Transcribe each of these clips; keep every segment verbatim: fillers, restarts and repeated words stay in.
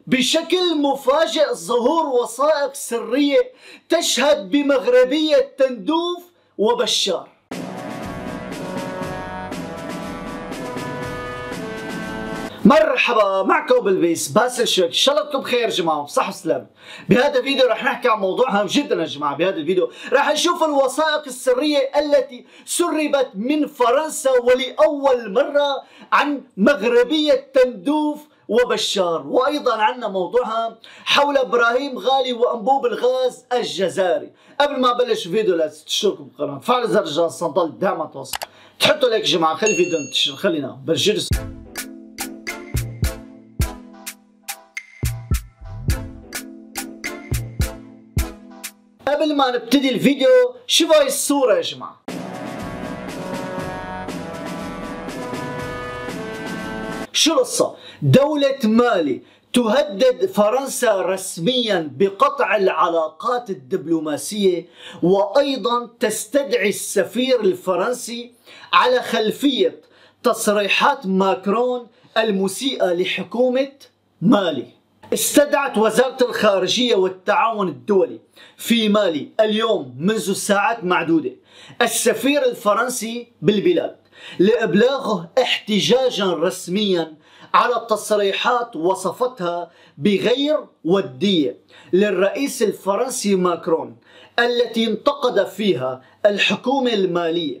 بشكل مفاجئ ظهور وثائق سرية تشهد بمغربية تندوف وبشار. مرحبا، معكم بالبيس باسل شوك. ان شاء الله انتم بخير جماعه، بصحه وسلامه. بهذا الفيديو رح نحكي عن موضوع هام جدا يا جماعه. بهذا الفيديو رح نشوف الوثائق السريه التي سربت من فرنسا ولاول مره عن مغربيه تندوف وبشار، وايضا عندنا موضوع هام حول ابراهيم غالي وانبوب الغاز الجزائري. قبل ما ابلش الفيديو لا تشتركوا بالقناه، فعلوا زر الجرس لنضل دائما توصل، تحطوا لايك يا جماعه، خلي الفيديو ينتشر. خلينا بلش. قبل ما نبتدي الفيديو شوفوا هاي الصورة يا جماعة. شو القصة؟ دولة مالي تهدد فرنسا رسميا بقطع العلاقات الدبلوماسية، وأيضا تستدعي السفير الفرنسي على خلفية تصريحات ماكرون المسيئة لحكومة مالي. استدعت وزارة الخارجية والتعاون الدولي في مالي اليوم منذ ساعات معدودة السفير الفرنسي بالبلاد لإبلاغه احتجاجا رسميا على تصريحات وصفتها بغير ودية للرئيس الفرنسي ماكرون، التي انتقد فيها الحكومة المالية.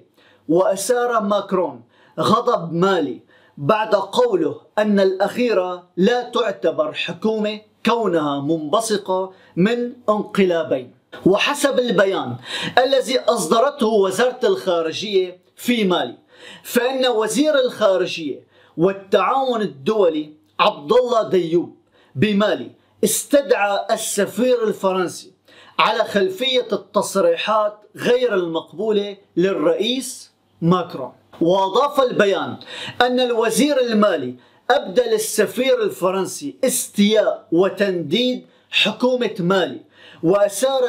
وأثار ماكرون غضب مالي بعد قوله أن الأخيرة لا تعتبر حكومة كونها منبثقة من انقلابين. وحسب البيان الذي أصدرته وزارة الخارجية في مالي، فإن وزير الخارجية والتعاون الدولي عبد الله ديوب بمالي استدعى السفير الفرنسي على خلفية التصريحات غير المقبولة للرئيس ماكرون. وأضاف البيان أن الوزير المالي أبدى للسفير الفرنسي استياء وتنديد حكومة مالي، وأثار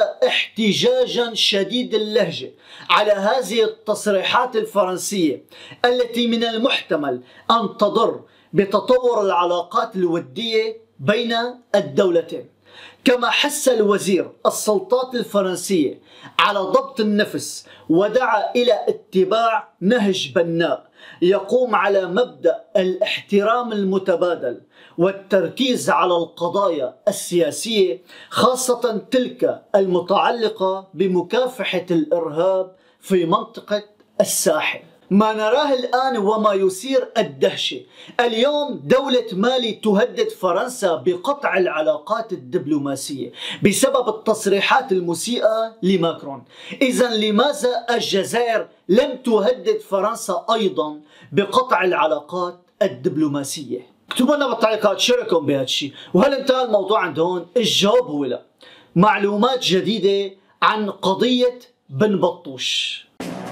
احتجاجا شديد اللهجة على هذه التصريحات الفرنسية التي من المحتمل أن تضر بتطور العلاقات الودية بين الدولتين. كما حث الوزير السلطات الفرنسية على ضبط النفس، ودعا إلى اتباع نهج بناء يقوم على مبدأ الاحترام المتبادل والتركيز على القضايا السياسية، خاصة تلك المتعلقة بمكافحة الإرهاب في منطقة الساحل. ما نراه الآن وما يثير الدهشة، اليوم دولة مالي تهدد فرنسا بقطع العلاقات الدبلوماسية بسبب التصريحات المسيئة لماكرون. إذن لماذا الجزائر لم تهدد فرنسا أيضا بقطع العلاقات الدبلوماسية؟ اكتبوا لنا بالتعليقات شو رايكم بهذا الشيء، وهل انتهى الموضوع عند هون؟ الجواب هو لا. معلومات جديدة عن قضية بن بطوش.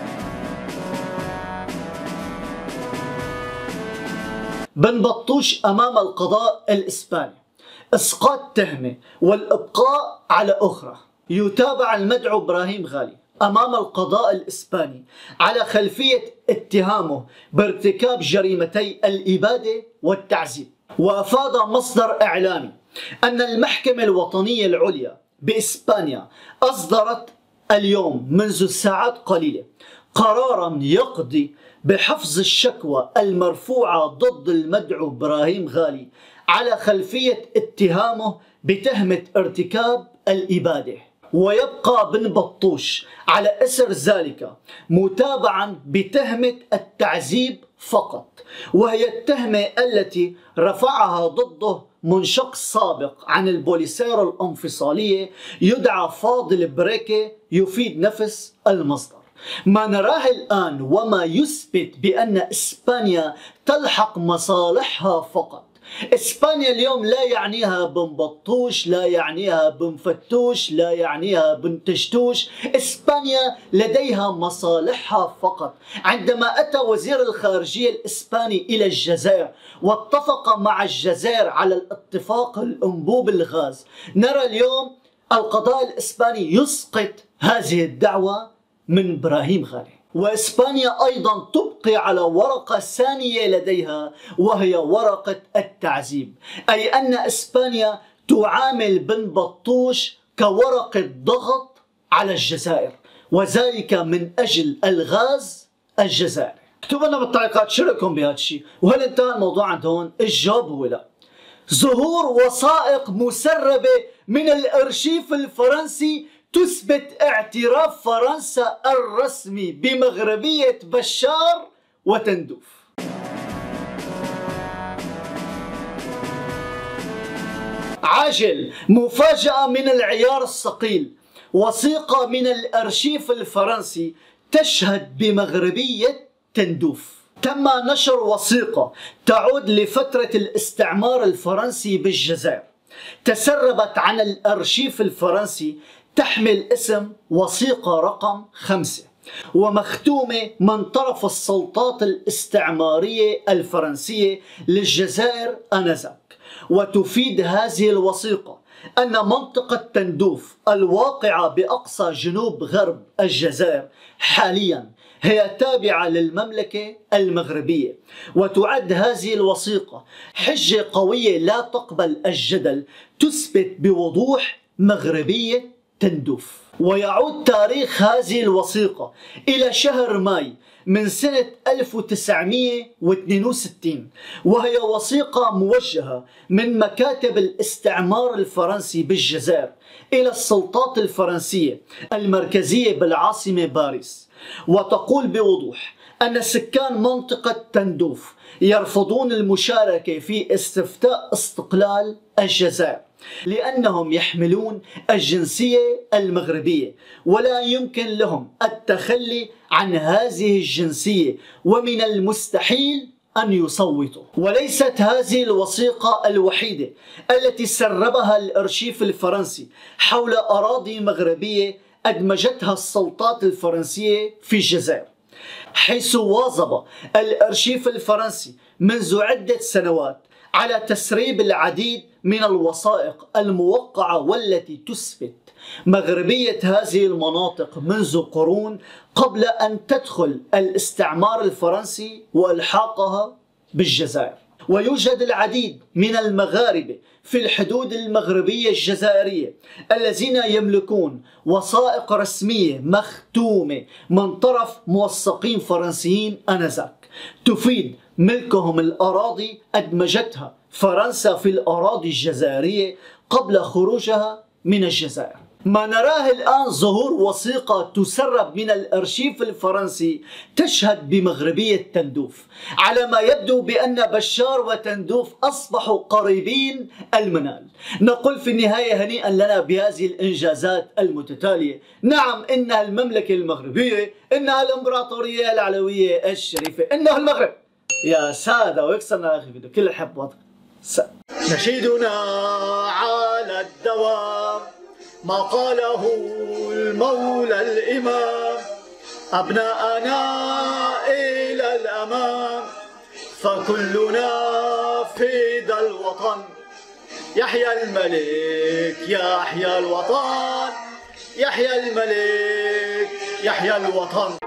بن بطوش أمام القضاء الإسباني، إسقاط تهمة والإبقاء على أخرى. يتابع المدعو إبراهيم غالي أمام القضاء الإسباني على خلفية اتهامه بارتكاب جريمتي الإبادة والتعذيب. وأفاد مصدر إعلامي أن المحكمة الوطنية العليا بإسبانيا أصدرت اليوم منذ ساعات قليلة قرارا يقضي بحفظ الشكوى المرفوعة ضد المدعو إبراهيم غالي على خلفية اتهامه بتهمة ارتكاب الإبادة. ويبقى بن بطوش على أثر ذلك متابعا بتهمة التعذيب فقط، وهي التهمة التي رفعها ضده منشق سابق عن البوليسيرو الانفصالية يدعى فاضل بريكي، يفيد نفس المصدر. ما نراه الآن وما يثبت بأن إسبانيا تلحق مصالحها فقط. إسبانيا اليوم لا يعنيها بن بطوش، لا يعنيها بن فتوش، لا يعنيها بن تشتوش. إسبانيا لديها مصالحها فقط. عندما أتى وزير الخارجية الإسباني إلى الجزائر واتفق مع الجزائر على الاتفاق الأنبوب الغاز، نرى اليوم القضاء الإسباني يسقط هذه الدعوة من إبراهيم غالي. وإسبانيا أيضا تبقي على ورقة ثانية لديها، وهي ورقة التعذيب، أي أن إسبانيا تعامل بن بطوش كورقة ضغط على الجزائر، وذلك من أجل الغاز الجزائري. اكتبوا لنا بالتعليقات شو رأيكم بهذا الشيء، وهل انتهى الموضوع عند هون؟ الجواب هو لا. ظهور وثائق مسربة من الأرشيف الفرنسي تثبت اعتراف فرنسا الرسمي بمغربية بشار وتندوف. عاجل، مفاجأة من العيار الثقيل، وثيقة من الأرشيف الفرنسي تشهد بمغربية تندوف. تم نشر وثيقة تعود لفترة الاستعمار الفرنسي بالجزائر، تسربت عن الأرشيف الفرنسي، تحمل اسم وثيقة رقم خمسة، ومختومة من طرف السلطات الاستعمارية الفرنسية للجزائر آنذاك. وتفيد هذه الوثيقة أن منطقة تندوف الواقعة بأقصى جنوب غرب الجزائر حاليا هي تابعة للمملكة المغربية، وتعد هذه الوثيقة حجة قوية لا تقبل الجدل تثبت بوضوح مغربية تندوف. ويعود تاريخ هذه الوثيقة إلى شهر ماي من سنة ألف وتسعمئة واثنين وستين، وهي وثيقة موجهة من مكاتب الاستعمار الفرنسي بالجزائر إلى السلطات الفرنسية المركزية بالعاصمة باريس، وتقول بوضوح أن سكان منطقة تندوف يرفضون المشاركة في استفتاء استقلال الجزائر لأنهم يحملون الجنسية المغربية، ولا يمكن لهم التخلي عن هذه الجنسية، ومن المستحيل أن يصوتوا. وليست هذه الوثيقة الوحيدة التي سربها الأرشيف الفرنسي حول أراضي مغربية أدمجتها السلطات الفرنسية في الجزائر، حيث واظب الأرشيف الفرنسي منذ عدة سنوات على تسريب العديد من الوثائق الموقعة والتي تثبت مغربية هذه المناطق منذ قرون قبل أن تدخل الاستعمار الفرنسي وإلحاقها بالجزائر. ويوجد العديد من المغاربة في الحدود المغربية الجزائرية الذين يملكون وثائق رسمية مختومة من طرف موثقين فرنسيين آنذاك تفيد ملكهم الأراضي أدمجتها فرنسا في الأراضي الجزائرية قبل خروجها من الجزائر. ما نراه الآن ظهور وثيقة تسرب من الأرشيف الفرنسي تشهد بمغربية تندوف، على ما يبدو بأن بشار وتندوف أصبحوا قريبين المنال. نقول في النهاية هنيئا لنا بهذه الإنجازات المتتالية. نعم، إنها المملكة المغربية، إنها الإمبراطورية العلوية الشريفة، إنها المغرب. يا سادة، ويكسرنا أخي فيديو كل حب وضع. نشيدنا على الدوام ما قاله المولى الإمام، أبناءنا إلى الأمام فكلنا فداء الوطن. يحيى الملك يحيى الوطن، يحيى الملك يحيى الوطن.